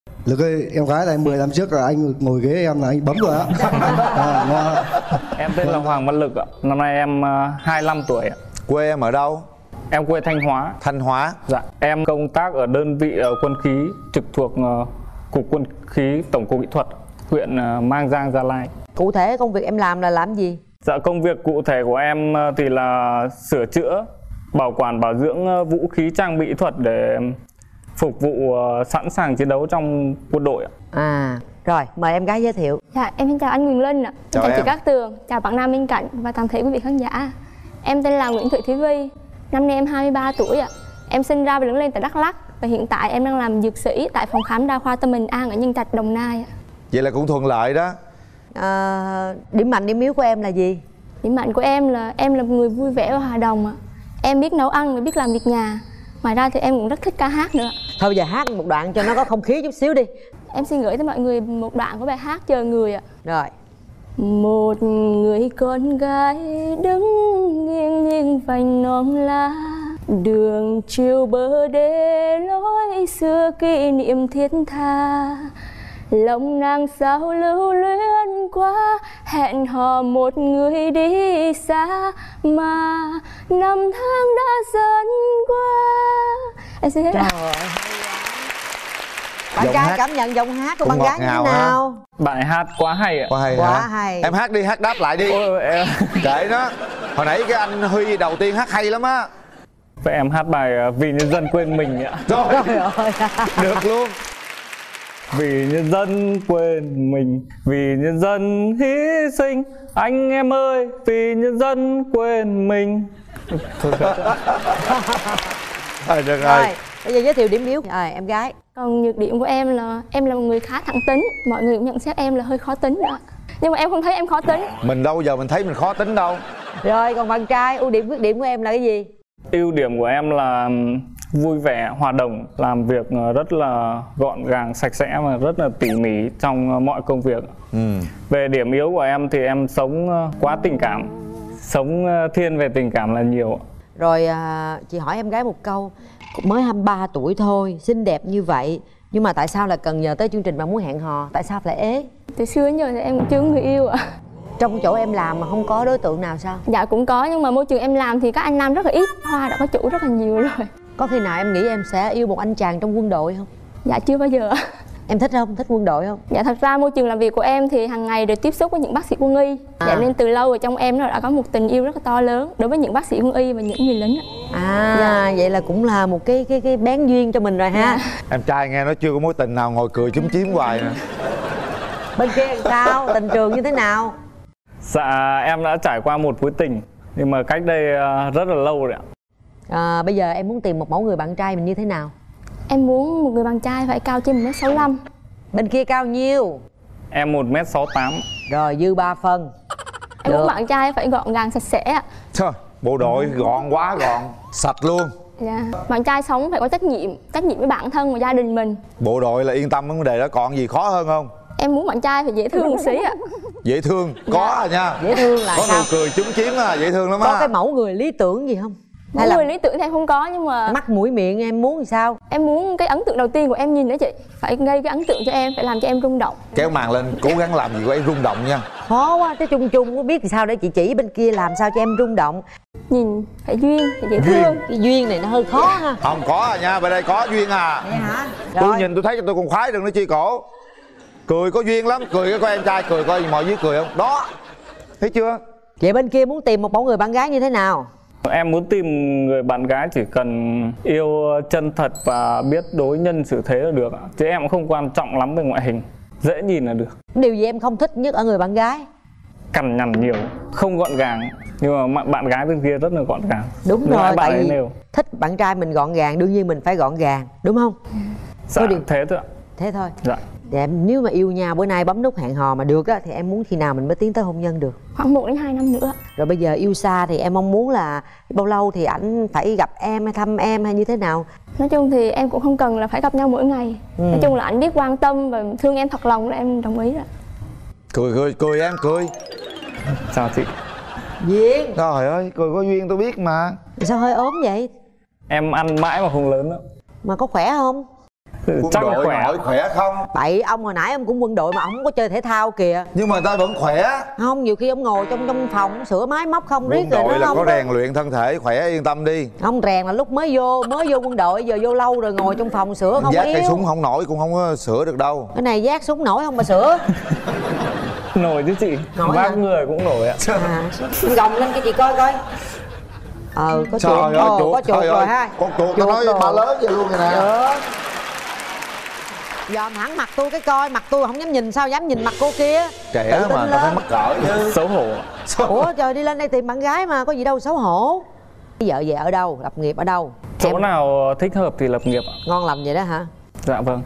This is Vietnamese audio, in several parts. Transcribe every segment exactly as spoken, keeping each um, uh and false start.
Lực ơi, em gái là em mười năm trước là anh ngồi ghế em là anh bấm rồi á. À, ngon. Em tên là Hoàng Văn Lực ạ. Năm nay em uh, hai mươi lăm tuổi ạ. Quê em ở đâu? Em quê Thanh Hóa. Thanh Hóa. Dạ. Em công tác ở đơn vị uh, quân khí trực thuộc uh, Cục Quân khí Tổng cục Kỹ thuật, huyện uh, Mang Giang, Gia Lai. Cụ thể công việc em làm là làm gì? Dạ, công việc cụ thể của em uh, thì là sửa chữa, bảo quản, bảo dưỡng uh, vũ khí trang bị kỹ thuật để phục vụ uh, sẵn sàng chiến đấu trong quân đội ạ. À, rồi mời em gái giới thiệu. Dạ, em xin chào anh Quyền Linh ạ. Chào, chào em. chị Cát Tường, chào bạn Nam bên cạnh và toàn thể quý vị khán giả. Em tên là Nguyễn Thị Thúy Vi, năm nay em hai mươi ba tuổi ạ. Em sinh ra và lớn lên tại Đắk Lắk và hiện tại em đang làm dược sĩ tại phòng khám đa khoa Tâm Bình An ở Nhân Trạch, Đồng Nai ạ. Vậy là cũng thuận lợi đó. À, điểm mạnh điểm yếu của em là gì? Điểm mạnh của em là em là một người vui vẻ và hòa đồng ạ. Em biết nấu ăn và biết làm việc nhà. Ngoài ra thì em cũng rất thích ca hát nữa. Thôi bây giờ hát một đoạn cho nó có không khí chút xíu đi. Em xin gửi tới mọi người một đoạn của bài hát Chờ Người ạ. Rồi. Một người con gái đứng nghiêng nghiêng vành non lá, đường chiều bờ đê lối xưa kỷ niệm thiết tha. Lòng nàng sao lưu luyến quá, hẹn hò một người đi xa mà năm tháng đã dần qua. Em xin hết. Trời ơi. Bạn Giọng trai hát cảm nhận giọng hát của cũng bạn ngọt gái như ngào thế ha. nào? Bạn ấy hát quá hay ạ. Quá hay Quá hả? hay. Em hát đi, hát đáp lại đi. Ôi, em... Kệ nó. Hồi nãy cái anh Huy đầu tiên hát hay lắm á. Vậy em hát bài uh, Vì Nhân Dân Quên Mình ạ. Rồi, Trời ơi. được luôn. Vì nhân dân quên mình, vì nhân dân hy sinh, anh em ơi, vì nhân dân quên mình. Thôi được Rồi, rồi. bây giờ giới thiệu điểm yếu. Rồi, em gái. Còn nhược điểm của em là em là một người khá thẳng tính. Mọi người cũng nhận xét em là hơi khó tính đó. Nhưng mà em không thấy em khó tính. Mình đâu giờ mình thấy mình khó tính đâu. Rồi, còn bạn trai, ưu điểm khuyết điểm của em là cái gì? Ưu điểm của em là vui vẻ, hòa đồng, làm việc rất là gọn gàng, sạch sẽ và rất là tỉ mỉ trong mọi công việc. Ừ. Về điểm yếu của em thì em sống quá tình cảm, sống thiên về tình cảm là nhiều. Rồi à, chị hỏi em gái một câu. Mới hai mươi ba tuổi thôi, xinh đẹp như vậy, nhưng mà tại sao lại cần nhờ tới chương trình mà muốn hẹn hò? Tại sao lại ế? Từ xưa đến giờ thì em cũng chưa có người yêu ạ. Trong chỗ em làm mà không có đối tượng nào sao? Dạ cũng có, nhưng mà môi trường em làm thì các anh nam rất là ít. Hoa đã có chủ rất là nhiều rồi. Có khi nào em nghĩ em sẽ yêu một anh chàng trong quân đội không? Dạ chưa bao giờ. Em thích không? Thích quân đội không? Dạ thật ra môi trường làm việc của em thì hàng ngày đều tiếp xúc với những bác sĩ quân y. À. Dạ nên từ lâu ở trong em nó đã có một tình yêu rất là to lớn đối với những bác sĩ quân y và những người lính ạ. À, Dạ. vậy là cũng là một cái cái cái bén duyên cho mình rồi ha. Dạ. Em trai nghe nói chưa có mối tình nào ngồi cười chúm chím hoài nè. Bên kia làm sao? Tình trường như thế nào? Dạ em đã trải qua một mối tình, nhưng mà cách đây rất là lâu rồi ạ. À, bây giờ em muốn tìm một mẫu người bạn trai mình như thế nào? Em muốn một người bạn trai phải cao trên một mét sáu mươi lăm. Bên kia cao nhiêu? Em một mét sáu tám. Rồi dư ba phân. Em Được. muốn bạn trai phải gọn gàng sạch sẽ ạ. Thôi, bộ đội gọn quá gọn, sạch luôn. Dạ. Bạn trai sống phải có trách nhiệm, trách nhiệm với bản thân và gia đình mình. Bộ đội là yên tâm vấn đề đó, còn gì khó hơn không? Em muốn bạn trai phải dễ thương một xí ạ. Dễ thương, có à nha. Dễ thương là Có sao? nụ cười chúm chím à, dễ thương lắm Có á. cái mẫu người lý tưởng gì không? Mỗi người lý tưởng thì em không có, nhưng mà mắt mũi miệng em muốn thì sao? em muốn cái ấn tượng đầu tiên của em nhìn đó chị phải gây cái ấn tượng cho em, phải làm cho em rung động. Kéo màn lên, cố gắng làm gì của em rung động nha. Khó quá, cái chung chung có biết thì sao để chị chỉ bên kia làm sao cho em rung động. Nhìn phải duyên, phải dễ thương. Cái duyên này nó hơi khó ha. Không có à nha, bên đây có duyên à. Vậy hả? Tôi Rồi. nhìn tôi thấy cho tôi còn khoái đừng nói chi cổ. Cười có duyên lắm, cười cái coi em trai cười coi mọi dưới cười không? Đó. Thấy chưa? Vậy bên kia muốn tìm một mẫu người bạn gái như thế nào? Em muốn tìm người bạn gái chỉ cần yêu chân thật và biết đối nhân xử thế là được ạ. Chứ em cũng không quan trọng lắm về ngoại hình, dễ nhìn là được. Điều gì em không thích nhất ở người bạn gái? Cằn nhằn nhiều, không gọn gàng. Nhưng mà bạn gái bên kia rất là gọn gàng. Đúng Như rồi, hai bạn tại ấy vì nêu. thích bạn trai mình gọn gàng, đương nhiên mình phải gọn gàng, đúng không? Dạ, Có điều- thế thôi ạ. Thế thôi. Dạ. Dạ, em nếu mà yêu nhau bữa nay bấm nút hẹn hò mà được á thì em muốn khi nào mình mới tiến tới hôn nhân được? Khoảng một đến hai năm nữa. Rồi bây giờ yêu xa thì em mong muốn là bao lâu thì ảnh phải gặp em hay thăm em hay như thế nào? Nói chung thì em cũng không cần là phải gặp nhau mỗi ngày. Ừ. Nói chung là anh biết quan tâm và thương em thật lòng là em đồng ý rồi. Cười cười cười em cười. Chào chị. Duyên. Trời ơi, cười có duyên tôi biết mà. Sao hơi ốm vậy? Em ăn mãi mà không lớn đâu. Mà có khỏe không? Quân chắc là đội khỏe. mà hỏi khỏe không? Bậy, ông hồi nãy ông cũng quân đội mà ông không có chơi thể thao kìa. Nhưng mà người ta vẫn khỏe. Không, nhiều khi ông ngồi trong trong phòng sửa máy móc không riết Quân rồi đội nó là không có rèn luyện thân thể, khỏe yên tâm đi. Ông rèn là lúc mới vô mới vô quân đội, giờ vô lâu rồi ngồi trong phòng sửa không Giác yếu. cây súng không nổi cũng không có sửa được đâu. Cái này giác súng nổi không mà sửa. Nổi chứ chị. Nổi Vác hả? người cũng nổi ạ. À, anh gồng lên cho chị coi coi. Ờ, có chuột, Trời ơi, Ồ, chuột, có chuột trời rồi ơi. ha. Con chuột nó nói rồi. ba lớn vậy luôn rồi nè. Được. Dòm thẳng mặt tôi cái coi, mặt tôi không dám nhìn, sao dám nhìn mặt cô kia. Trẻ Tự tin mà lên. ta phải mắc cỡ chứ. Xấu hổ. Ủa trời, đi lên đây tìm bạn gái mà, có gì đâu xấu hổ. Vợ về ở đâu, lập nghiệp ở đâu? Chỗ Em nào thích hợp thì lập nghiệp ạ. ngon lành vậy đó hả? Dạ vâng.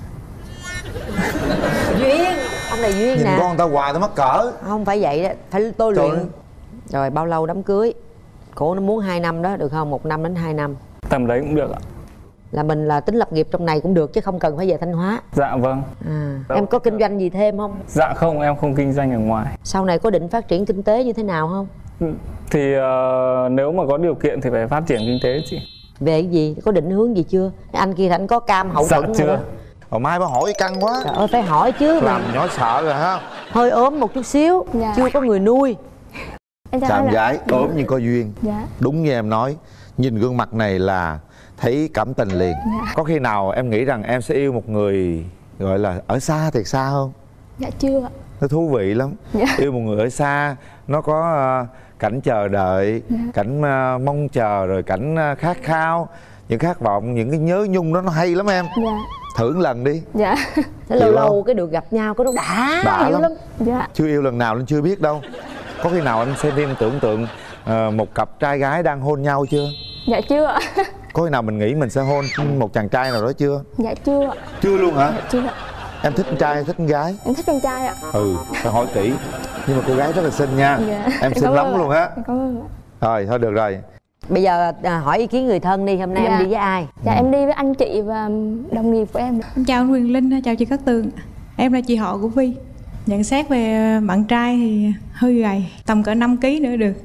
Duyên, ông này duyên Nhìn nè. con người ta hoài ta mắc cỡ. Không phải vậy đó, phải tôi Trời luyện. ơi. Rồi bao lâu đám cưới? Cổ nó muốn hai năm đó, được không? Một năm đến hai năm. Tầm đấy cũng được ạ. Là mình là tính lập nghiệp trong này cũng được chứ không cần phải về Thanh Hóa. Dạ vâng. À, em có kinh doanh gì thêm không? Dạ không, em không kinh doanh ở ngoài. Sau này có định phát triển kinh tế như thế nào không? Thì uh, nếu mà có điều kiện thì phải phát triển kinh tế chị. Về cái gì? Có định hướng gì chưa? Anh kia anh có cam hậu Dạ thuẫn rồi chưa. đó. Hồi mai bà hỏi căng quá. Trời ơi, phải hỏi chứ. Làm Mình nhỏ sợ rồi ha. hơi ốm một chút xíu, Dạ. chưa có người nuôi. Em chào Làm anh ạ. gái ốm nhưng có duyên. Dạ. Đúng như em nói, nhìn gương mặt này là thấy cảm tình liền. Dạ. Có khi nào em nghĩ rằng em sẽ yêu một người gọi là ở xa thiệt xa không? Dạ chưa ạ. Nó thú vị lắm. Dạ. Yêu một người ở xa, nó có uh, cảnh chờ đợi, Dạ. cảnh uh, mong chờ, rồi cảnh uh, khát khao, những khát vọng, những cái nhớ nhung đó nó hay lắm em. Dạ. Thử một lần đi. Dạ. Thế lâu Chịu lâu không? cái được gặp nhau có nó đã, Đã dữ lắm. lắm. Dạ. Chưa yêu lần nào nên chưa biết đâu. Có khi nào anh xem phim tưởng tượng uh, một cặp trai gái đang hôn nhau chưa? Dạ chưa ạ. Có khi nào mình nghĩ mình sẽ hôn một chàng trai nào đó chưa? Dạ chưa ạ. Chưa luôn hả? Dạ chưa ạ. Em thích con trai hay thích con gái? Em thích con trai ạ. Ừ, phải hỏi kỹ. Nhưng mà cô gái rất là xinh nha. Dạ. Em xinh Cảm lắm ơn luôn ạ. á. Em cảm ơn ạ. Rồi, thôi được rồi. Bây giờ à, hỏi ý kiến người thân đi, hôm nay Dạ. em đi với ai? Dạ em đi với anh chị và đồng nghiệp của em. Em chào anh Quyền Linh, chào chị Cát Tường. Em là chị họ của Vi. Nhận xét về bạn trai thì hơi gầy, tầm cỡ năm ký nữa được.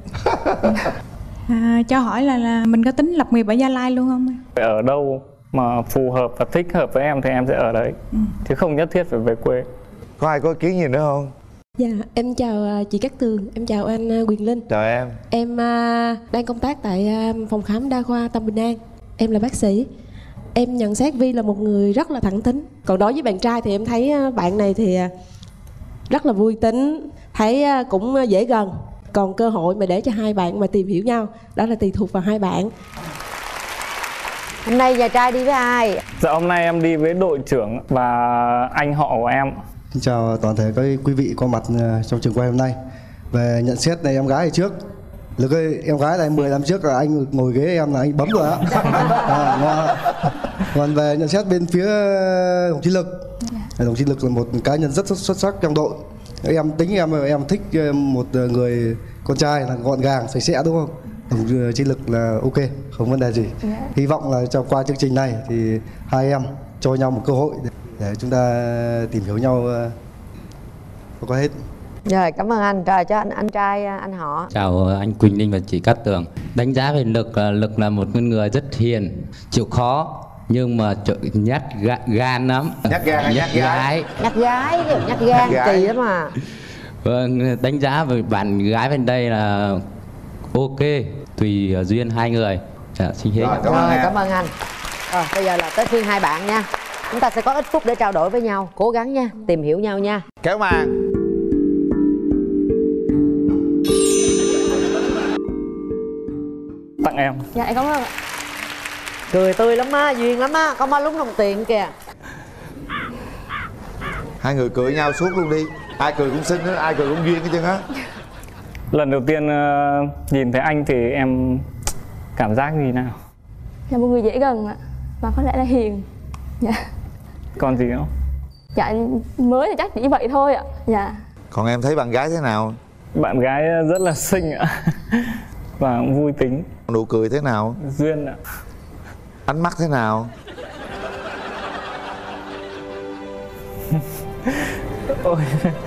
À, cho hỏi là, là mình có tính lập nghiệp ở Gia Lai luôn không? Ở đâu mà phù hợp và thích hợp với em thì em sẽ ở đấy. Ừ. Chứ không nhất thiết phải về quê. Có ai có ý kiến gì nữa không? Dạ, em chào à, chị Cát Tường, em chào anh à, Quyền Linh. Chào em. Em à, đang công tác tại à, phòng khám đa khoa Tâm Bình An. Em là bác sĩ. Em nhận xét Vi là một người rất là thẳng tính. Còn đối với bạn trai thì em thấy à, bạn này thì à, rất là vui tính, thấy à, cũng à, dễ gần. Còn cơ hội mà để cho hai bạn mà tìm hiểu nhau, đó là tùy thuộc vào hai bạn. Hôm nay nhà trai đi với ai? Dạ hôm nay em đi với đội trưởng và anh họ của em. Xin chào toàn thể các quý vị có mặt ờ, trong trường quay hôm nay. Về nhận xét này em gái thì trước. Lực ơi, em gái này mười năm trước là anh ngồi ghế em là anh bấm rồi á. À, ngon. Còn về nhận xét bên phía đồng chí Lực, đồng chí Lực là một cá nhân rất xuất sắc trong đội. Em tính em em thích một người con trai là gọn gàng, sạch sẽ đúng không? Đồng chí Lực là ok, không vấn đề gì. Hy vọng là trong qua chương trình này thì hai em cho nhau một cơ hội để, để chúng ta tìm hiểu nhau uh, có hết. Rồi, cảm ơn anh. Rồi cho anh anh trai anh họ. Chào anh Quỳnh Linh và chị Cát Tường. Đánh giá về Lực là Lực là một người rất hiền, chịu khó nhưng mà nhát ga, gan lắm. Nhát gan hay nhát gái? Nhát gái, nhát gan kỳ lắm mà. Vâng, đánh giá về bạn gái bên đây là ok, tùy duyên hai người. Dạ, xin hết. Rồi, cảm ơn Rồi, em. cảm ơn anh. Rồi, bây giờ là tới phiên hai bạn nha. Chúng ta sẽ có ít phút để trao đổi với nhau. Cố gắng nha, tìm hiểu nhau nha. Kéo màn. Tặng em. Dạ em cảm ơn ạ. Cười tươi lắm á, duyên lắm á, có má lúng đồng tiền kìa. Hai người cười nhau suốt luôn đi. Ai cười cũng xinh hết, ai cười cũng duyên hết trơn á. Lần đầu tiên uh, nhìn thấy anh thì em cảm giác gì nào? Là một người dễ gần ạ. Và có lẽ là hiền. Dạ. Còn gì không? Dạ mới thì chắc chỉ vậy thôi ạ. Dạ. Còn em thấy bạn gái thế nào? Bạn gái rất là xinh ạ. Và cũng vui tính. Nụ cười thế nào? Duyên ạ. Ánh mắt thế nào? Ôi.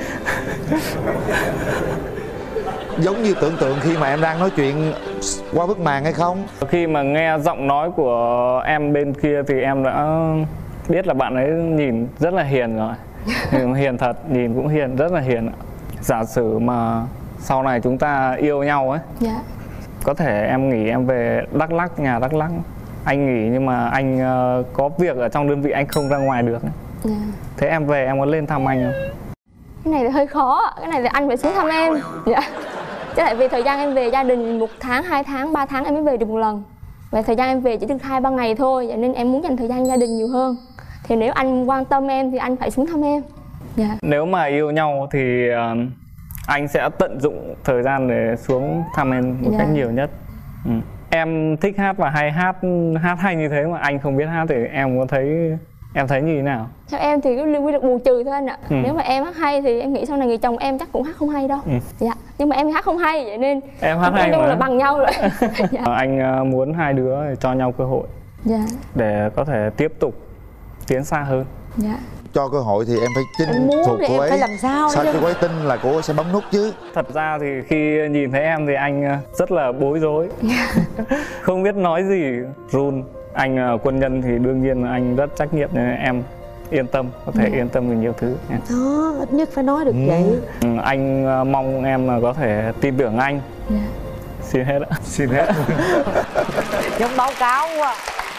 Giống như tưởng tượng khi mà em đang nói chuyện qua bức màn hay không? Khi mà nghe giọng nói của em bên kia thì em đã biết là bạn ấy nhìn rất là hiền rồi. Hiền thật, nhìn cũng hiền, rất là hiền. Giả sử mà sau này chúng ta yêu nhau ấy, Dạ. có thể em nghỉ em về Đắk Lắk, nhà Đắk Lắk, anh nghỉ nhưng mà anh uh, có việc ở trong đơn vị anh không ra ngoài được ấy. Dạ. Thế em về em có lên thăm anh không? Cái này là hơi khó, cái này là anh phải xuống thăm em. Dạ. Chứ tại vì thời gian em về gia đình một tháng, hai tháng, ba tháng em mới về được một lần. Và thời gian em về chỉ được hai ba ngày thôi, cho nên em muốn dành thời gian gia đình nhiều hơn. Thì nếu anh quan tâm em thì anh phải xuống thăm em. Dạ. Nếu mà yêu nhau thì uh, anh sẽ tận dụng thời gian để xuống thăm em một Dạ. cách nhiều nhất. Ừ. Em thích hát và hay hát hát hay như thế mà anh không biết hát thì em có thấy em thấy như thế nào? Theo em thì cái liên quy được bù trừ thôi anh ạ. Ừ. Nếu mà em hát hay thì em nghĩ sau này người chồng em chắc cũng hát không hay đâu. Ừ. Dạ. Nhưng mà em hát không hay, vậy nên Em hát nói hay chung mà. là bằng nhau rồi. Dạ. Anh uh, muốn hai đứa cho nhau cơ hội Dạ. để có thể tiếp tục tiến xa hơn. Dạ. Cho cơ hội thì em phải chinh Em muốn phục thì cô em ấy. phải làm sao Sao chứ. cho cô ấy tin là cô ấy sẽ bấm nút chứ. Thật ra thì khi nhìn thấy em thì anh uh, rất là bối rối. Không biết nói gì, run. Anh uh, quân nhân thì đương nhiên là anh rất trách nhiệm nên em yên tâm, có thể yên tâm về nhiều thứ. Đó, ít nhất phải nói được vậy. Ừ, anh uh, mong em là có thể tin tưởng anh. Dạ. Xin hết ạ. Xin hết. Giống báo cáo quá.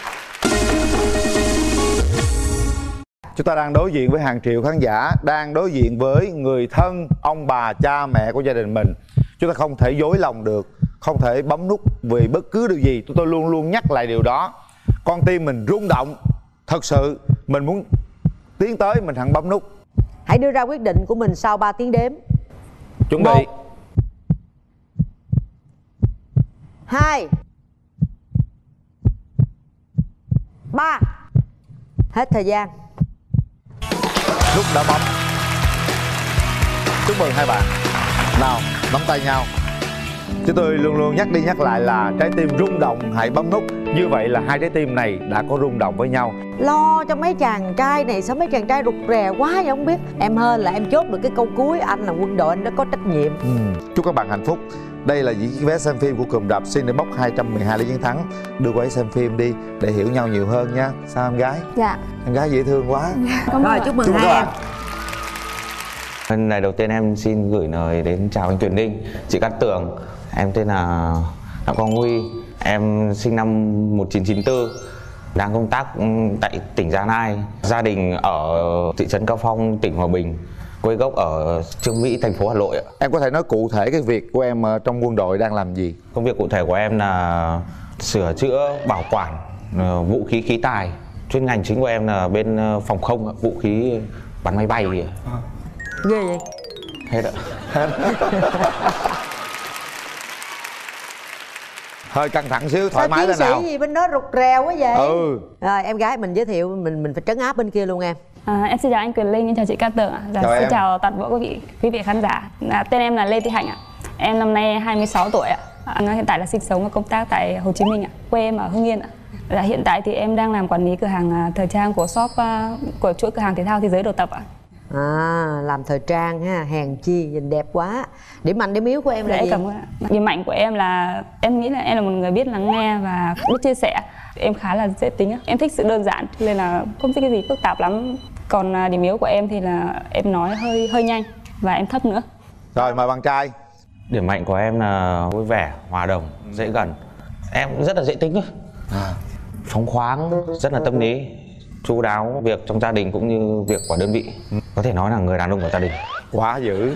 Chúng ta đang đối diện với hàng triệu khán giả, đang đối diện với người thân, ông bà, cha mẹ của gia đình mình. Chúng ta không thể dối lòng được, không thể bấm nút vì bất cứ điều gì. Tôi luôn luôn nhắc lại điều đó. Con tim mình rung động, thật sự mình muốn tiến tới mình hẳn bấm nút. Hãy đưa ra quyết định của mình sau ba tiếng đếm. Chuẩn Một. bị. Hai. Ba. Hết thời gian. Nút đã bấm. Chúc mừng hai bạn. Nào, nắm tay nhau. Chúng tôi luôn luôn nhắc đi nhắc lại là trái tim rung động hãy bấm nút. Như vậy là hai trái tim này đã có rung động với nhau. Lo cho mấy chàng trai này, sao mấy chàng trai rụt rè quá vậy không biết. Em hên là em chốt được cái câu cuối. Anh là quân đội, anh đã có trách nhiệm. ừ. Chúc các bạn hạnh phúc. Đây là những chiếc vé xem phim của cụm rạp Cinebox hai trăm mười hai Lê Chiến Thắng. Đưa cô ấy xem phim đi để hiểu nhau nhiều hơn nha. Sao em gái? Dạ. Em gái dễ thương quá. Cảm Rồi ơn. chúc mừng Chúc hai các em. bạn. Lời đầu tiên em xin gửi lời đến chào anh Tuyền Ninh, chị Cát Tường. Em tên là Đặng Quang Huy. Em sinh năm một nghìn chín trăm chín mươi tư, đang công tác tại tỉnh Gia Lai. Gia đình ở thị trấn Cao Phong, tỉnh Hòa Bình. Quê gốc ở Trương Mỹ, thành phố Hà Nội ạ. Em có thể nói cụ thể cái việc của em trong quân đội đang làm gì? Công việc cụ thể của em là sửa chữa, bảo quản uh, vũ khí khí tài. Chuyên ngành chính của em là bên uh, phòng không, vũ khí bắn máy bay. À. Ghê vậy. Hết ạ. Hơi căng thẳng xíu, thoải Sao mái chiến lên nào. sĩ gì bên đó rụt rè quá vậy. Ừ. Rồi em gái mình giới thiệu, mình mình phải trấn áp bên kia luôn em. À, em xin chào anh Quyền Linh, em chào chị Cát Tường ạ. Dạ, Chào xin em. chào toàn bộ quý vị quý vị khán giả. À, tên em là Lê Thị Hạnh ạ. Em năm nay hai mươi sáu tuổi ạ. À, hiện tại là sinh sống và công tác tại Hồ Chí Minh ạ. Quê em ở Hưng Yên ạ. Dạ, hiện tại thì em đang làm quản lý cửa hàng à, thời trang của shop à, của chuỗi cửa hàng thể thao Thế Giới Đồ Tập ạ. À, làm thời trang ha, hèn chi nhìn đẹp quá. Điểm mạnh điểm yếu của em là Dạ, gì? cảm ơn ạ. Điểm mạnh của em là em nghĩ là em là một người biết lắng nghe và biết chia sẻ. Em khá là dễ tính, em thích sự đơn giản nên là không thích cái gì phức tạp lắm. Còn à, điểm yếu của em thì là em nói hơi hơi nhanh và em thấp nữa. Rồi mời bạn trai. Điểm mạnh của em là vui vẻ, hòa đồng, dễ gần. Em rất là dễ tính thôi. À. Phóng khoáng, rất là tâm lý, chu đáo việc trong gia đình cũng như việc của đơn vị. Có thể nói là người đàn ông của gia đình. Quá dữ.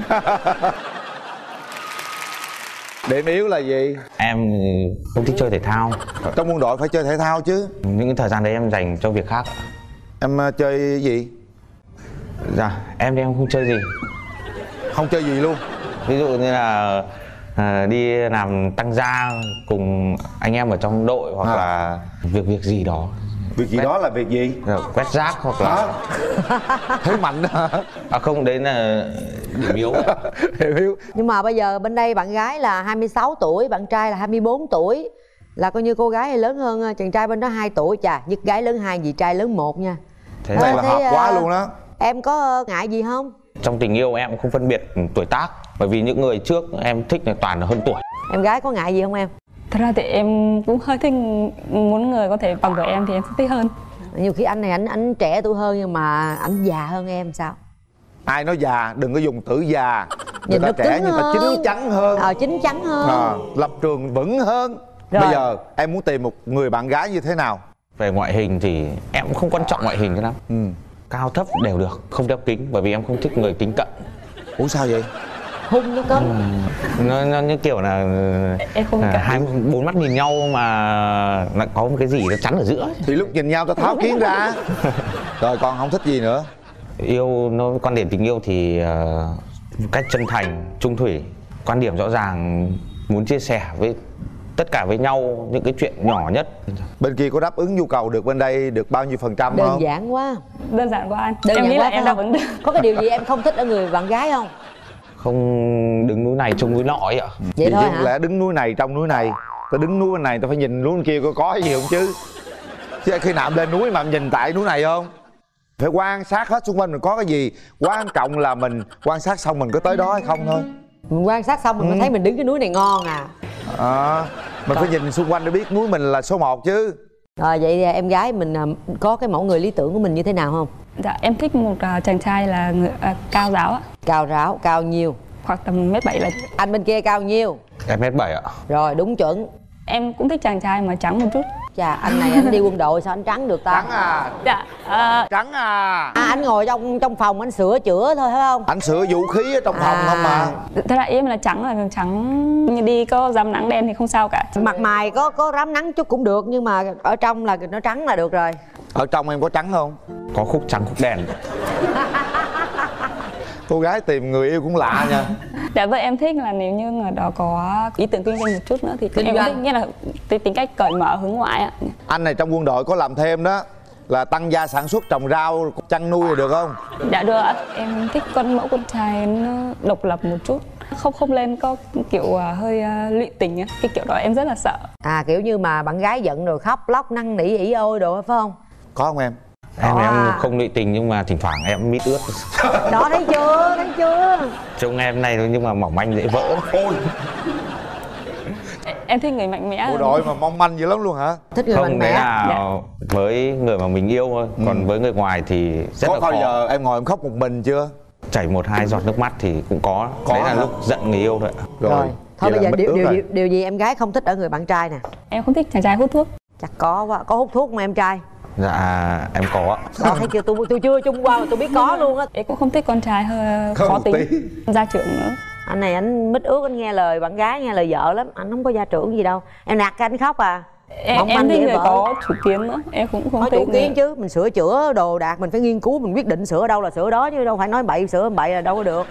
Điểm yếu là gì? Em không thích chơi thể thao. Trong quân đội phải chơi thể thao chứ. Những cái thời gian đấy em dành cho việc khác. Em uh, chơi gì? Dạ, em thì em không chơi gì. Không chơi gì luôn. Ví dụ như là à, đi làm tăng gia cùng anh em ở trong đội hoặc À. là việc việc gì đó. Việc gì Quét- đó là việc gì? Rồi, quét rác hoặc là Thế mạnh hả? à không, đấy là điểm yếu. Hiểu hiểu. Nhưng mà bây giờ bên đây bạn gái là hai mươi sáu tuổi, bạn trai là hai mươi bốn tuổi. Là coi như cô gái hay lớn hơn chàng trai bên đó hai tuổi. Chà, nhất gái lớn hai, dì trai lớn một nha. Thế Cái này Ờ, là thế, hợp quá ờ, luôn đó. Em có ngại gì không? Trong tình yêu em cũng không phân biệt tuổi tác, bởi vì những người trước em thích là toàn là hơn tuổi. Em gái có ngại gì không em? Thật ra thì em cũng hơi thích muốn người có thể bằng tuổi em thì em sẽ thích hơn. Nhiều khi anh này anh anh trẻ tuổi hơn nhưng mà anh già hơn em sao? Ai nói già, đừng có dùng từ già. Người Nhìn ta nó trẻ cứng nhưng ta hơn. chín chắn hơn. Ờ chín chắn hơn. À, lập trường vững hơn. Rồi. Bây giờ em muốn tìm một người bạn gái như thế nào? Về ngoại hình thì em cũng không quan trọng ngoại hình cho lắm. Ừ. Cao thấp đều được, không đeo kính bởi vì em không thích người kính cận. Ủa sao vậy? Hung nó có. Nó, nó như kiểu là Em không à, cận. hai bốn mắt nhìn nhau mà lại có một cái gì nó chắn ở giữa. Thì lúc nhìn nhau ta tháo kiến ra. Rồi còn không thích gì nữa? Yêu nó quan điểm tình yêu thì uh, cách chân thành, trung thủy, quan điểm rõ ràng, muốn chia sẻ với tất cả với nhau những cái chuyện nhỏ nhất. Bên kia có đáp ứng nhu cầu được bên đây được bao nhiêu phần trăm Đơn không? giản quá. Đơn giản quá anh. Đơn em giản nghĩ quá là phải em không? đáp ứng được. Có cái điều gì em không thích ở người bạn gái không? Không đứng núi này trông núi nọ ấy ạ. Vậy Thì thôi chứ hả? lẽ đứng núi này trong núi này. Tao đứng núi bên này tao phải nhìn núi bên kia có có gì không chứ. Chứ khi nào em lên núi mà em nhìn tại núi này không? Phải quan sát hết xung quanh mình có cái gì. Quan trọng là mình quan sát xong mình có tới đó hay không thôi. Mình quan sát xong mình mới thấy mình đứng cái núi này ngon à. À, mình phải nhìn xung quanh để biết núi mình là số một chứ. Rồi vậy thì em gái mình à, có cái mẫu người lý tưởng của mình như thế nào không? Dạ em thích một uh, chàng trai là người, uh, cao ráo ạ. Cao ráo, cao nhiêu? Hoặc tầm mét bảy là. Anh bên kia cao nhiêu? Em mét bảy ạ. Rồi đúng chuẩn. Em cũng thích chàng trai mà trắng một chút. Chà, anh này anh đi quân đội sao anh trắng được ta? Trắng à? Dạ. Uh, Trắng à? À, anh ngồi trong trong phòng anh sửa chữa thôi phải không? Anh sửa vũ khí ở trong phòng À. không mà. Thế là ý em là trắng là trắng như đi có dám nắng đen thì không sao cả. Mặt mày có có rám nắng chút cũng được nhưng mà ở trong là nó trắng là được rồi. Ở trong em có trắng không? Có khúc trắng khúc đen. Cô gái tìm người yêu cũng lạ nha. Dạ vâng em thích là nếu như người đó có ý tưởng kinh doanh một chút nữa thì Kinh em doanh. thích, nghĩa là tính tính cách cởi mở hướng ngoại ạ. Anh này trong quân đội có làm thêm đó là tăng gia sản xuất trồng rau chăn nuôi thì được không? Dạ được ạ. Em thích con mẫu con trai nó độc lập một chút, không không lên có kiểu à, hơi à, lụy tình á, cái kiểu đó em rất là sợ. À kiểu như mà bạn gái giận rồi khóc lóc năn nỉ ỉ ôi đồ phải không? Có không em? Em Có em à. không lụy tình nhưng mà thỉnh thoảng em mít ướt. Đó thấy chưa, thấy chưa? Trông em này thôi nhưng mà mỏng manh dễ vỡ. Ôi, Em thích người mạnh mẽ. bộ đội mà mong manh dữ lắm luôn hả? Thích người mạnh Không, đấy mẽ. là Dạ. với người mà mình yêu thôi. Còn Ừ. với người ngoài thì rất Có là bao khó. giờ em ngồi em khóc một mình chưa? Chảy một hai giọt nước mắt thì cũng có. Có Đấy là hả? lúc giận người yêu thôi ạ. Rồi, thôi vậy bây là giờ mít điều, ướt điều, rồi. điều, điều gì em gái không thích ở người bạn trai nè? Em không thích chàng trai hút thuốc. Chắc có quá, có hút thuốc mà em trai. Dạ em có ạ. Đó thấy chưa, tôi tôi chưa chung qua mà tôi biết có luôn á. Em cũng không thích con trai hơi Không khó một tính, tí. gia trưởng nữa. Anh này anh mít ướt, anh nghe lời bạn gái nghe lời vợ lắm, anh không có gia trưởng gì đâu. Em nạt cái anh khóc à? Em, Mong em manh thích dễ người vỡ. có chủ kiến nữa. Em cũng không Có thích chủ kiến người- chứ, mình sửa chữa đồ đạc mình phải nghiên cứu, mình quyết định sửa đâu là sửa đó chứ đâu phải nói bậy sửa bậy là đâu có được.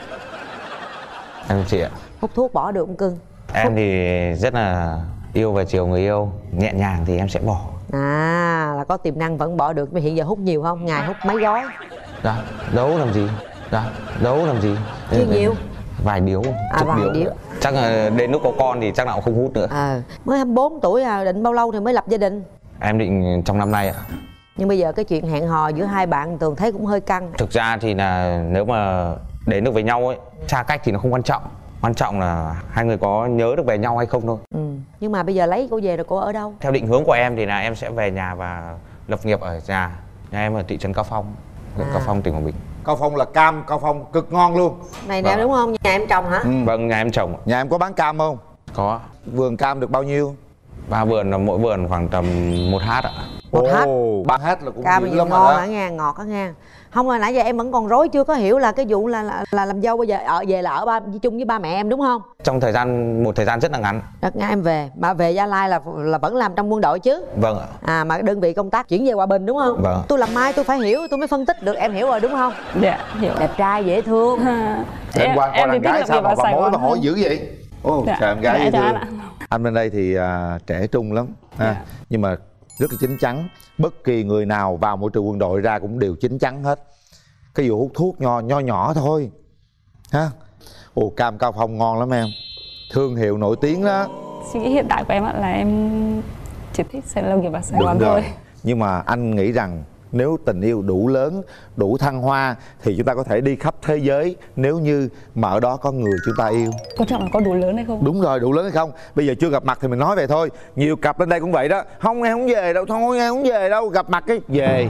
Em chị ạ. Hút thuốc bỏ được không cưng? Em thì rất là yêu và chiều người yêu. Nhẹ nhàng thì em sẽ bỏ. À là có tiềm năng vẫn bỏ được, mà hiện giờ hút nhiều không? Ngày hút mấy gói? Dạ, đấu làm gì? Dạ, đấu làm gì? Chứ nhiều. Vài điếu, À, chục vài điếu. điếu. Chắc là đến lúc có con thì chắc nào cũng không hút nữa. Ờ, mới hai mươi bốn tuổi à, định bao lâu thì mới lập gia đình? Em định trong năm nay ạ. Nhưng bây giờ cái chuyện hẹn hò giữa hai bạn Tường thấy cũng hơi căng. Thực ra thì là nếu mà đến được với nhau ấy, xa cách thì nó không quan trọng. Quan trọng là hai người có nhớ được về nhau hay không thôi. Ừ. Nhưng mà bây giờ lấy cô về rồi cô ở đâu? Theo định hướng của em thì là em sẽ về nhà và lập nghiệp ở nhà. Nhà em ở thị trấn Cao Phong, huyện À. Cao Phong, tỉnh Quảng Bình. Cao Phong là cam, Cao Phong cực ngon luôn. Này nè đúng không? Nhà em trồng hả? Ừ. Vâng, nhà em trồng. Nhà em có bán cam không? Có. Vườn cam được bao nhiêu? Ba vườn là mỗi vườn khoảng tầm một hát ạ. Một hát. Ồ, ba hát là cũng Cam dữ gì lắm ngon rồi hả đó. nghe, ngọt hả nghe. Không rồi nãy giờ em vẫn còn rối chưa có hiểu là cái vụ là là, là làm dâu bây giờ ở về là ở ba chung với ba mẹ em đúng không? Trong thời gian một thời gian rất là ngắn. Đợt ngay em về, mà về Gia Lai là là vẫn làm trong quân đội chứ? Vâng ạ. À mà đơn vị công tác chuyển về Hòa Bình đúng không? Vâng. Tôi làm mai tôi phải hiểu, tôi mới phân tích được, em hiểu rồi đúng không? Dạ, hiểu. Đẹp trai dễ thương. À, Em qua coi thì đàn thích gái lập sao nghiệp mà ở bà Sài mối Gòn bà hỏi hơn. dữ vậy? Ồ, Dạ, sao em gái dạ, dễ dạ thương. ạ. Anh bên đây thì à, trẻ trung lắm ha. Dạ. Nhưng mà rất là chín chắn. Bất kỳ người nào vào môi trường quân đội ra cũng đều chín chắn hết. Cái vụ hút thuốc nho nho nhỏ thôi ha. Ồ, cam Cao Phong ngon lắm em, thương hiệu nổi tiếng đó. Suy nghĩ hiện tại của em ạ là em chỉ thích sẽ lập nghiệp ở Sài Đúng Gòn rồi. thôi. Nhưng mà anh nghĩ rằng Nếu tình yêu đủ lớn, đủ thăng hoa thì chúng ta có thể đi khắp thế giới, nếu như mà ở đó có người chúng ta yêu. Quan trọng là có đủ lớn hay không? Đúng rồi, đủ lớn hay không. Bây giờ chưa gặp mặt thì mình nói vậy thôi. Nhiều cặp lên đây cũng vậy đó. Không, em không về đâu, thôi em không về đâu. Gặp mặt cái về.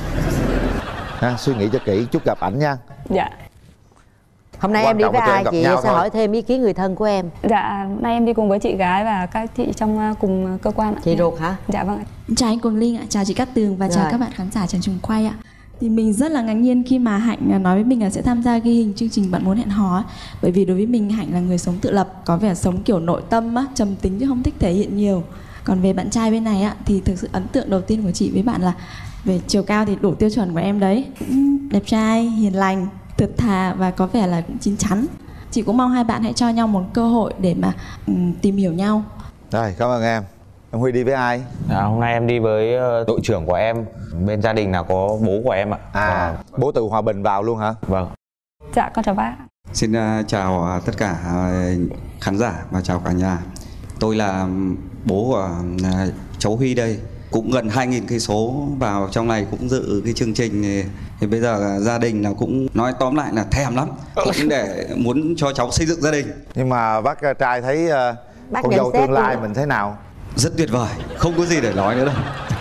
Ha, suy nghĩ cho kỹ, chút gặp ảnh nha. Dạ. Hôm nay Quan em đi trọng với là tụi em ai gặp chị? nhau Sẽ thôi. hỏi thêm ý kiến người thân của em. Dạ, nay em đi cùng với chị gái và các chị trong uh, cùng cơ quan ạ. Chị ruột hả? Dạ vâng ạ. Chào anh Quỳnh Linh ạ, chào chị Cát Tường và chào Rồi. các bạn khán giả trên trường quay ạ. Thì mình rất là ngạc nhiên khi mà Hạnh nói với mình là sẽ tham gia ghi hình chương trình Bạn Muốn Hẹn Hò ấy. Bởi vì đối với mình Hạnh là người sống tự lập, có vẻ sống kiểu nội tâm á, trầm tính chứ không thích thể hiện nhiều. Còn về bạn trai bên này á, thì thực sự ấn tượng đầu tiên của chị với bạn là về chiều cao thì đủ tiêu chuẩn của em đấy. Cũng đẹp trai, hiền lành, thật thà và có vẻ là cũng chín chắn. Chị cũng mong hai bạn hãy cho nhau một cơ hội để mà um, tìm hiểu nhau. Rồi, cảm ơn em. Em Huy đi với ai? À, hôm nay em đi với ờ, đội trưởng của em. Bên gia đình là có bố của em ạ. À, bố từ Hòa Bình vào luôn hả? Vâng. Dạ, con chào bác. Xin uh, chào uh, tất cả uh, khán giả và chào cả nhà. Tôi là bố của uh, cháu Huy đây. Cũng gần hai nghìn cây số vào trong này cũng dự cái chương trình thì, thì bây giờ gia đình là cũng nói tóm lại là thèm lắm, cũng để muốn cho cháu xây dựng gia đình. Nhưng mà bác trai thấy uh, Bác con nhận dâu xét tương lai luôn. mình thế nào? Rất tuyệt vời, không có gì để nói nữa đâu.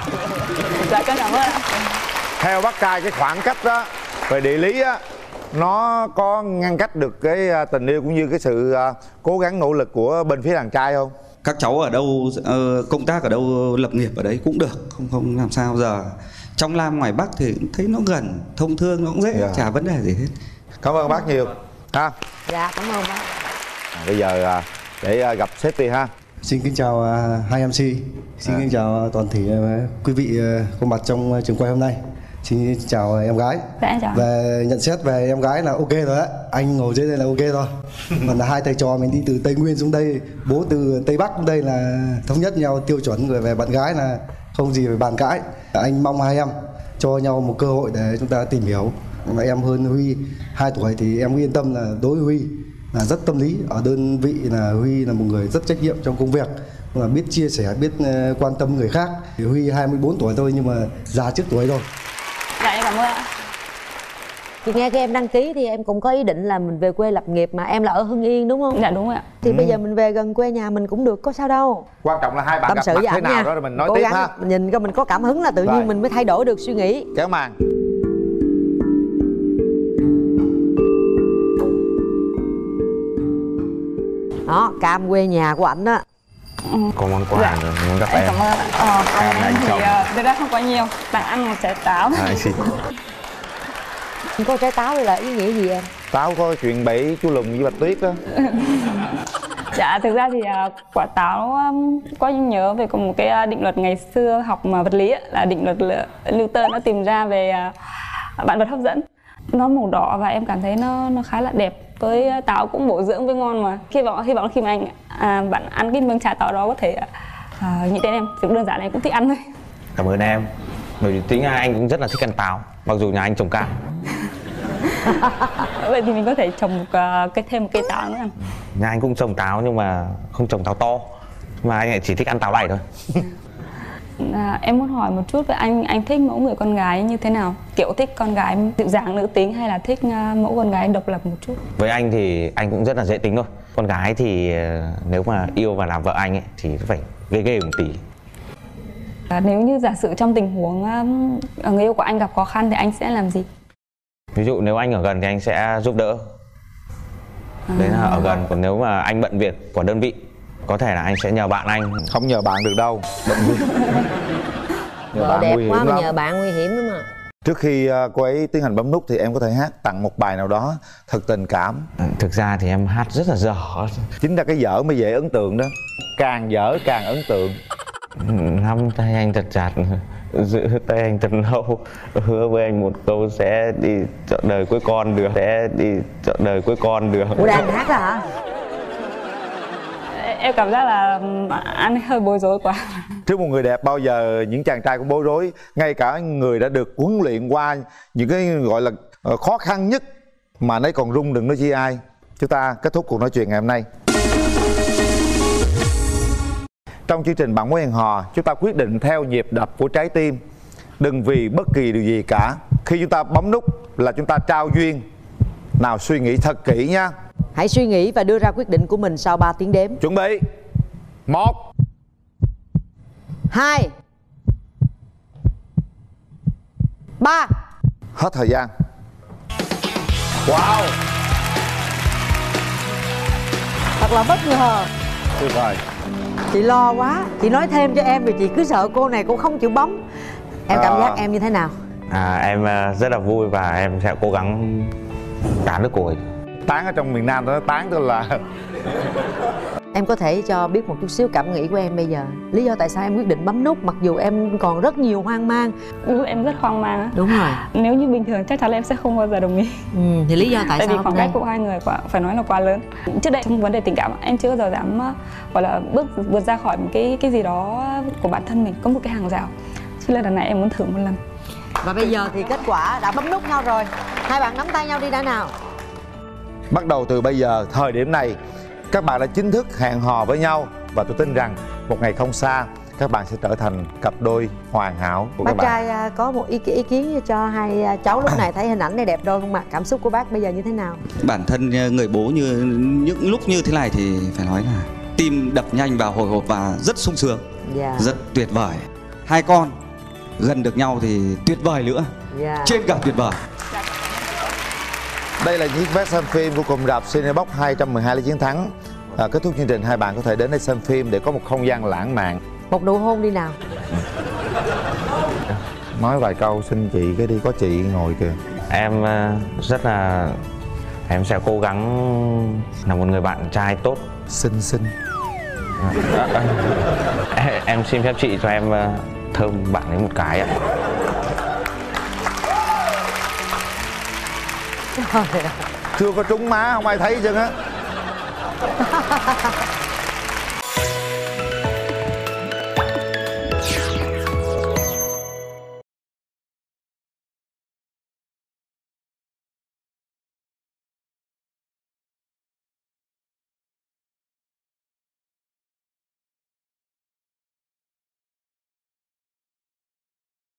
Dạ, con cảm ơn ạ. Theo bác trai cái khoảng cách đó về địa lý á, nó có ngăn cách được cái uh, tình yêu cũng như cái sự uh, cố gắng nỗ lực của bên phía đàn trai không? Các cháu ở đâu uh, công tác ở đâu, lập nghiệp ở đấy cũng được, không không làm sao giờ. Trong Nam ngoài Bắc thì cũng thấy nó gần, thông thương nó cũng dễ, Dạ. chả vấn đề gì hết. Cảm ơn bác nhiều ha. Dạ, cảm ơn bác. À, bây giờ uh, để uh, gặp sếp đi ha. Xin kính chào uh, hai em xê, xin À. kính chào toàn thể uh, quý vị uh, có mặt trong uh, trường quay hôm nay. Xin chào em gái. Dạ, em chào. Về nhận xét về em gái là ok rồi á, anh ngồi dưới đây là ok rồi. Còn là hai thầy trò mình đi từ Tây Nguyên xuống đây, bố từ Tây Bắc xuống đây là thống nhất nhau tiêu chuẩn rồi. Về bạn gái là không gì phải bàn cãi. Anh mong hai em cho nhau một cơ hội để chúng ta tìm hiểu. Mà em hơn Huy hai tuổi thì em yên tâm là đối với Huy là rất tâm lý. Ở đơn vị là Huy là một người rất trách nhiệm trong công việc, là biết chia sẻ, biết uh, quan tâm người khác. Thì Huy hai mươi bốn tuổi thôi nhưng mà già trước tuổi rồi. Dạ, em cảm ơn ạ. Chị nghe khi em đăng ký thì em cũng có ý định là mình về quê lập nghiệp, mà em là ở Hưng Yên đúng không? Dạ, đúng rồi ạ. Thì Ừ. bây giờ mình về gần quê nhà mình cũng được, có sao đâu. Quan trọng là hai bạn Tâm gặp sự mặt với thế ảnh nào nha. đó rồi mình nói Cố tiếp gắng ha. nhìn coi mình có cảm hứng là tự Rồi. nhiên mình mới thay đổi được suy nghĩ. Kéo màn. Đó, cam quê nhà của ảnh đó. Có món quà Dạ. rồi, muốn gặp Em em. cảm ơn ạ. Ờ, còn Em là em anh thì chồng. uh, thực ra không có nhiều. Bạn ăn một trái táo. À, anh xin. Có trái táo đây là ý nghĩa gì em? Táo có chuyện bẫy chú Lùn với Bạch Tuyết đó. Dạ, thực ra thì uh, quả táo um, có nhớ về có một cái uh, định luật ngày xưa học mà vật lý ấy, là định luật l- Newton nó tìm ra về uh, vạn vật hấp dẫn. Nó màu đỏ và em cảm thấy nó nó khá là đẹp. Với uh, táo cũng bổ dưỡng với ngon mà. Hy vọng hy vọng khi mà anh à, bạn ăn cái miếng trái táo đó có thể uh, nghĩ đến em. Chỉ đơn giản là em cũng thích ăn thôi. Cảm ơn em. Bởi vì tính ra anh cũng rất là thích ăn táo. Mặc dù nhà anh trồng cam. Vậy thì mình có thể trồng một uh, cái thêm một cây táo nữa em. Nhà anh cũng trồng táo nhưng mà không trồng táo to. Mà anh lại chỉ thích ăn táo này thôi. À, em muốn hỏi một chút về anh, anh thích mẫu người con gái như thế nào? Kiểu thích con gái dịu dàng nữ tính hay là thích uh, mẫu con gái độc lập một chút? Với anh thì anh cũng rất là dễ tính thôi. Con gái thì ờ, nếu mà yêu và làm vợ anh ấy thì nó phải ghê ghê một tí. À, nếu như giả sử trong tình huống uh, người yêu của anh gặp khó khăn thì anh sẽ làm gì? Ví dụ nếu anh ở gần thì anh sẽ giúp đỡ. Đấy là ở gần. Còn nếu mà anh bận việc của đơn vị, có thể là anh sẽ nhờ bạn anh. Không nhờ bạn được đâu. Bận việc. Nhờ Vợ bạn đẹp nguy quá hiểm mà lắm. nhờ bạn nguy hiểm lắm mà. Trước khi uh, cô ấy tiến hành bấm nút thì em có thể hát tặng một bài nào đó thật tình cảm. À, thực ra thì em hát rất là dở. Chính ra cái dở mới dễ ấn tượng đó. Càng dở càng ấn tượng. Nắm tay anh thật chặt, giữ tay anh thật lâu, hứa với anh một câu sẽ đi trọn đời cuối con đường, sẽ đi trọn đời cuối con đường. Ủa đang hát đó hả? Em cảm giác là anh hơi bối rối quá. Trước một người đẹp bao giờ những chàng trai cũng bối rối. Ngay cả người đã được huấn luyện qua những cái gọi là khó khăn nhất mà nấy còn rung đừng nói chi ai. Chúng ta kết thúc cuộc nói chuyện ngày hôm nay. Trong chương trình Bạn Muốn Hẹn Hò, chúng ta quyết định theo nhịp đập của trái tim. Đừng vì bất kỳ điều gì cả. Khi chúng ta bấm nút là chúng ta trao duyên. Nào suy nghĩ thật kỹ nha. Hãy suy nghĩ và đưa ra quyết định của mình sau ba tiếng đếm. Chuẩn bị. Một, hai, ba. Hết thời gian. Wow, Thật là bất ngờ. tuyệt vời. Chị lo quá. Chị nói thêm cho em vì chị cứ sợ cô này cô không chịu bấm. Em cảm À. giác em như thế nào? À, em à, rất là vui và em sẽ cố gắng tán được cô ấy. Tán ở trong miền Nam nó tán tức là Em có thể cho biết một chút xíu cảm nghĩ của em bây giờ. Lý do tại sao em quyết định bấm nút mặc dù em còn rất nhiều hoang mang. Lúc em rất hoang mang á. Đúng rồi. Nếu như bình thường chắc chắn là em sẽ không bao giờ đồng ý. Ừ, thì lý do tại, Tại sao vì khoảng cách của hai người quá, phải nói là quá lớn. Trước đây trong vấn đề tình cảm em chưa bao giờ dám gọi là bước vượt ra khỏi một cái cái gì đó của bản thân mình, có một cái hàng rào. Cho nên lần này em muốn thử một lần. Và bây giờ thì kết quả đã bấm nút nhau rồi. Hai bạn nắm tay nhau đi đã nào. bắt đầu từ bây giờ, thời điểm này các bạn đã chính thức hẹn hò với nhau. Và tôi tin rằng một ngày không xa các bạn sẽ trở thành cặp đôi hoàn hảo của Bác các bạn. trai à, có một ý, ý kiến cho hai à, cháu lúc này thấy hình ảnh này đẹp đôi không ạ? Cảm xúc của bác bây giờ như thế nào? Bản thân người bố như những lúc như thế này thì phải nói là tim đập nhanh và hồi hộp và rất sung sướng, Dạ. rất tuyệt vời. Hai con gần được nhau thì tuyệt vời nữa, Dạ. trên cả tuyệt vời. Đây là chiếc vé xem phim của cụm rạp Cinebox hai trăm mười hai Lý Chiến Thắng. À, kết thúc chương trình hai bạn có thể đến đây xem phim để có một không gian lãng mạn. Một nụ hôn đi nào. Nói vài câu xin chị cái đi, có chị ngồi kìa. Em à, rất là em sẽ cố gắng là một người bạn trai tốt. Xinh xinh. À, à, à, em xin phép chị cho em à, thơm bạn ấy một cái ạ. Chưa có trúng má không ai thấy chứ á.